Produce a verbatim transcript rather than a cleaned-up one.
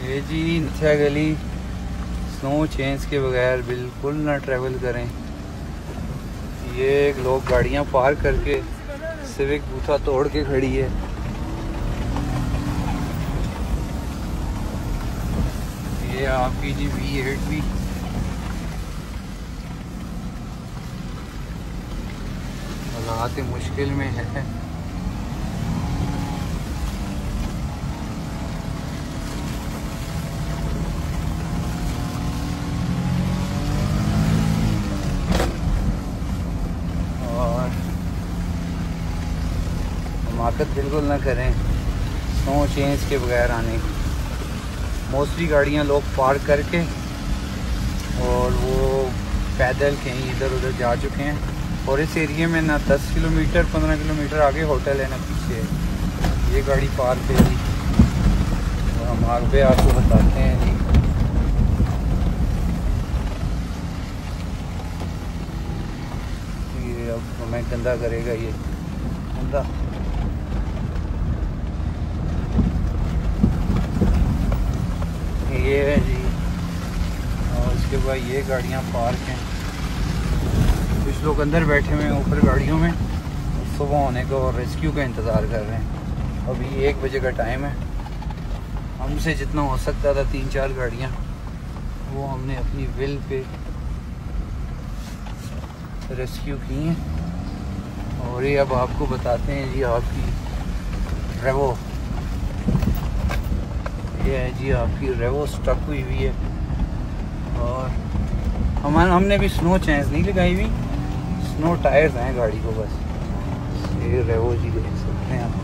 ये जी नथिया गली स्नो चेंज के बगैर बिल्कुल ना ट्रैवल करें। ये लोग गाड़ियां पार करके सिविक बूथा तोड़ के खड़ी है। ये आपकी जी वी एट भी हालात मुश्किल में है। और हमाकत बिल्कुल ना करें स्नो चेंज के बगैर आने की। मोस्टली गाड़ियां लोग पार करके और वो पैदल कहीं इधर उधर जा चुके हैं। और इस एरिया में ना दस किलोमीटर पंद्रह किलोमीटर आगे होटल है ना पीछे है। ये गाड़ी पार पे जी और हम आगे आपको बताते हैं जी। ये अब हमें गंदा करेगा ये गंदा। ये है जी और उसके बाद ये गाड़ियाँ पार्क हैं। कुछ लोग अंदर बैठे हुए हैं ऊपर गाड़ियों में सुबह होने का और रेस्क्यू का इंतज़ार कर रहे हैं। अभी एक बजे का टाइम है। हमसे जितना हो सकता था तीन चार गाड़ियाँ वो हमने अपनी विल पे रेस्क्यू की हैं। और ये अब आपको बताते हैं जी आपकी रेवो। ये है जी आपकी रेवो स्टक हुई हुई है। और हमारे हमने भी स्नो चेंज नहीं लगाई हुई, स्नो टायर्स हैं गाड़ी को बस। ये रेवो जी देख सकते हैं आप।